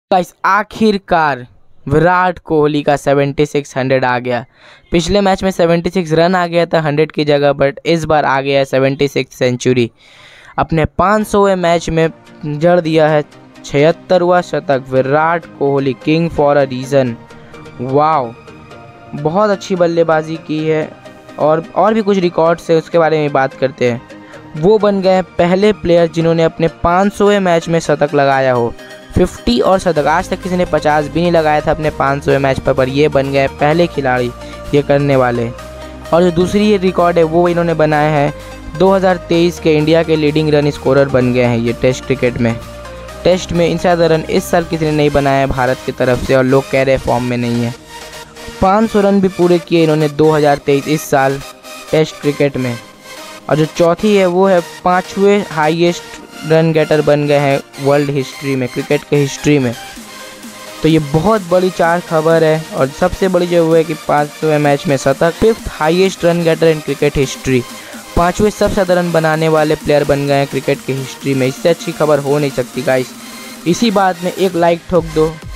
Guys आखिरकार विराट कोहली का 7600 आ गया। पिछले मैच में 76 रन आ गया था 100 की जगह, बट इस बार आ गया है 76 सेंचुरी। अपने 500वें मैच में जड़ दिया है 76वां शतक। Virat Kohli king for a reason. Wow, बहुत अच्छी बल्लेबाजी की है। और भी कुछ रिकॉर्ड्स है, उसके बारे में बात करते हैं। वो बन गए पहले प्लेयर जिन्होंने अपने 500वें मैच में शतक लगाया हो। 50 और शतक, आज तक किसी ने 50 भी नहीं लगाया था अपने 500वें मैच पर ये बन गए पहले खिलाड़ी ये करने वाले। और जो दूसरी ये रिकॉर्ड है वो इन्होंने बनाया है 2023 के इंडिया के लीडिंग रन स्कोरर बन गए हैं ये टेस्ट क्रिकेट में। टेस्ट में इनसे ज़्यादा रन इस साल किसी ने नहीं बनाया है भारत की तरफ से, और लोग कह रहे फॉर्म में नहीं है। 500 रन भी पूरे किए इन्होंने 2023 इस साल टेस्ट क्रिकेट में। और जो चौथी है वो है 5वें हाईएस्ट रन गेटर बन गए हैं वर्ल्ड हिस्ट्री में, क्रिकेट के हिस्ट्री में। तो ये बहुत बड़ी चार खबर है। और सबसे बड़ी जो है कि 500वें मैच में शतक, 5th highest run getter in cricket history, 5वें सबसे ज़्यादा रन बनाने वाले प्लेयर बन गए हैं क्रिकेट की हिस्ट्री में। इससे अच्छी खबर हो नहीं सकती गाइस। इसी बात में एक लाइक ठोक दो।